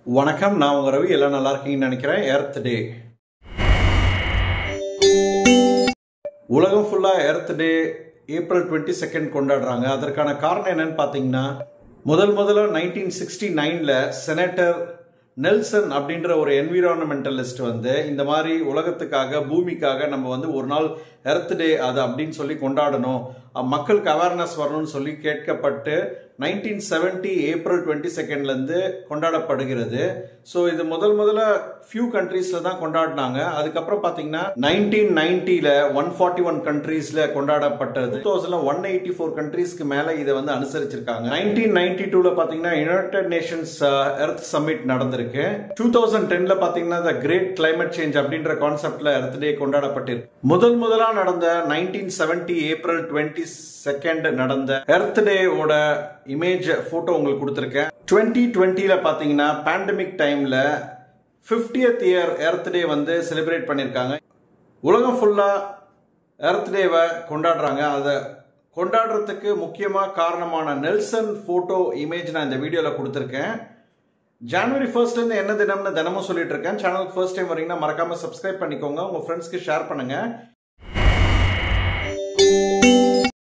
வணக்கம், நான் உங்க ரவி. எல்லாம் நல்லா இருக்கீங்கன்னு நினைக்கிறேன். எர்த் டே உலகம் ஃபுல்லா எர்த் டே ஏப்ரல் 22 கொண்டாடுறாங்க. அதற்கான காரணம் என்னன்னு பாத்தீங்கன்னா, முதல்ல 1969ல செனட்டர் நெல்சன் அப்படின்ற ஒரு என்விரான்மெண்டலிஸ்ட் இந்த மாதிரி உலகத்துக்காக பூமிக்காக நம்ம ஒரு நாள் எர்த் டே அது அப்படின்னு சொல்லி கொண்டாடணும், மக்களுக்கு அவேர்னஸ் வரணும்னு சொல்லி கேட்கப்பட்டு 1970 ஏப்ரல் 22ல இருந்து கொண்டாடப்படுகிறது. ஸோ இது முதல்ல ஃபியூ கண்ட்ரீஸ்ல தான் கொண்டாடினாங்க. அதுக்கப்புறம் பாத்தீங்கன்னா 1990ல 141 கண்ட்ரீஸ்ல கொண்டாடப்பட்டது. 2000ல 184 கண்ட்ரீஸ்க்கு மேல இதை அனுசரிச்சிருக்காங்க. 1992ல பாத்தீங்கன்னா யுனைடெட் நேஷன்ஸ் எர்த் சமிட் நடந்திருக்கு. 2010ல பாத்தீங்கன்னா த கிரேட் கிளைமேட் சேஞ்ச் அப்படின்ற கான்செப்ட்ல எர்த் டே கொண்டாடப்பட்டிருக்கு. முதலா நடந்த 1970 ஏப்ரல் 22 நடந்த எர்த் டே ஓட இமேஜ் போட்டோ உங்களுக்கு கொடுத்திருக்கேன். 2020ல பாத்தீங்கன்னா பேண்டமிக் டைம்ல 50th year earth day celebrate பண்ணிருக்காங்க. உலகம் ஃபுல்லா எர்த் டேவை கொண்டாடுறாங்க. அதை கொண்டாடுறதுக்கு முக்கியமா காரணமான நெல்சன் போட்டோ இமேஜ் நான் இந்த வீடியோல கொடுத்திருக்கேன். ஜனவரி 1st இருந்து என்ன தினம்னு தினமும் சொல்லிட்டு இருக்கேன். சேனலுக்கு ஃபர்ஸ்ட் டைம் வரீங்கன்னா மறக்காம சப்ஸ்கிரைப் பண்ணிக்கோங்க, உங்க ஃப்ரெண்ட்ஸ்க்கு ஷேர் பண்ணுங்க.